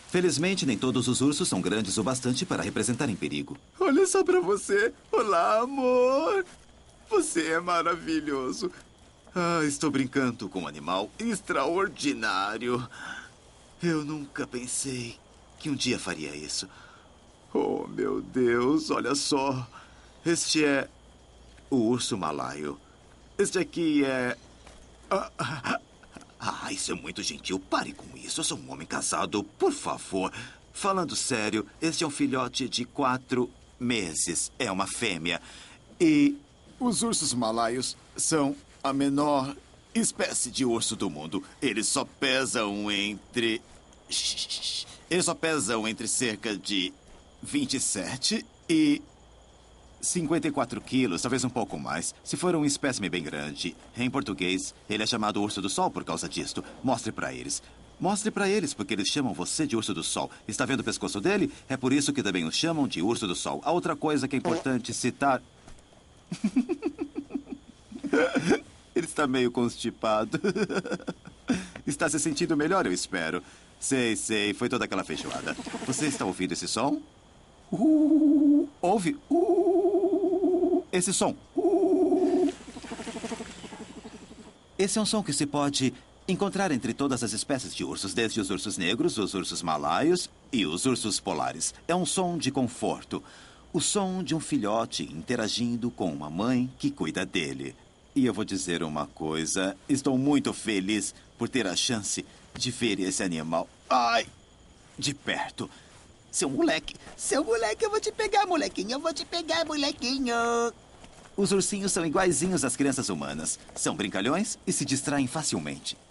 Felizmente, nem todos os ursos são grandes o bastante para representarem perigo. Olha só pra você. Olá, amor. Você é maravilhoso. Ah, estou brincando com um animal extraordinário. Eu nunca pensei que um dia faria isso. Oh, meu Deus, olha só. Este é o urso malaio. Este aqui é... isso é muito gentil. Pare com isso. Eu sou um homem casado, por favor. Falando sério, este é um filhote de 4 meses. É uma fêmea. E os ursos malaios são a menor espécie de urso do mundo. Eles só pesam entre... Eles só pesam entre cerca de 27 e 54 quilos, talvez um pouco mais. Se for um espécime bem grande. Em português, ele é chamado urso do sol por causa disto. Mostre pra eles. Mostre pra eles, porque eles chamam você de urso do sol. Está vendo o pescoço dele? É por isso que também o chamam de urso do sol. A outra coisa que é importante citar... Ele está meio constipado. Está se sentindo melhor, eu espero. Sei. Foi toda aquela feijoada. Você está ouvindo esse som? Ouve? Esse som. Esse é um som que se pode encontrar entre todas as espécies de ursos, desde os ursos negros, os ursos malaios e os ursos polares. É um som de conforto. O som de um filhote interagindo com uma mãe que cuida dele. E eu vou dizer uma coisa. Estou muito feliz por ter a chance de ver esse animal. De perto. Seu moleque, eu vou te pegar, molequinho. Eu vou te pegar, molequinho. Os ursinhos são iguaizinhos às crianças humanas. São brincalhões e se distraem facilmente.